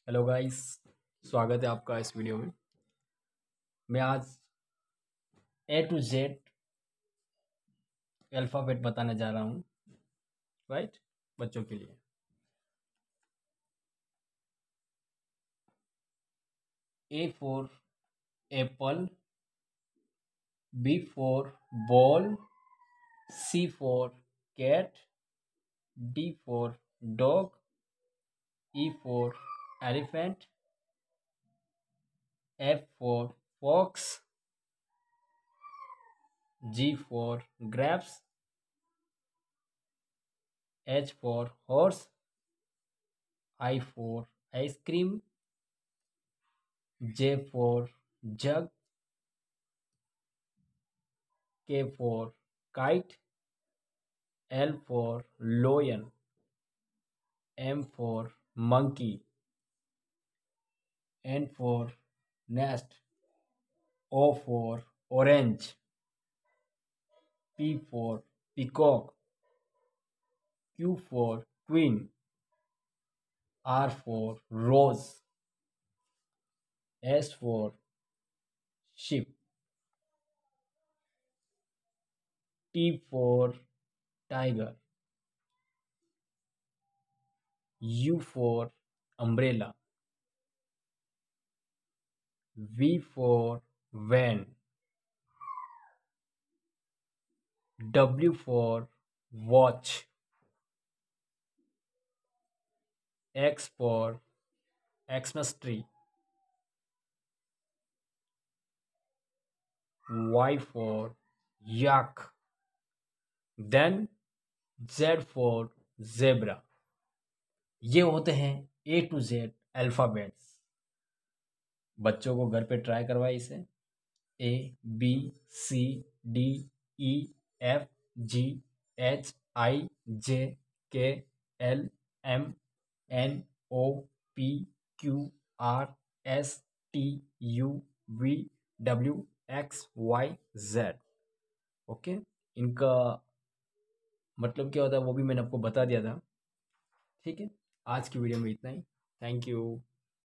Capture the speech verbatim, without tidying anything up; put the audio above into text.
Hello guys, स्वागत है आपका इस वीडियो में। मैं आज ए टू जेड अल्फ़ाबेट बताने जा रहा हूँ, राइट, बच्चों के लिए। A for apple, B for ball, C for cat, D for dog, E for elephant, F for fox, G for grapes, H for horse, I for ice cream, J for jug, K for kite, L for lion, M for monkey, N for nest, O for orange, P for peacock, Q for queen, R for rose, S for sheep, T for tiger, U for umbrella, V for van, W for watch, X for Xmas tree, Y for yak, then Z for zebra। ये होते हैं ए to Z alphabets. बच्चों को घर पे try करवाए इसे। A B C D E F G H I J K L M N O P Q R S T U V W X Y Z. Okay, इनका मतलब क्या होता है वो भी मैंने आपको बता दिया था। ठीक है, आज की वीडियो में इतना ही। Thank you.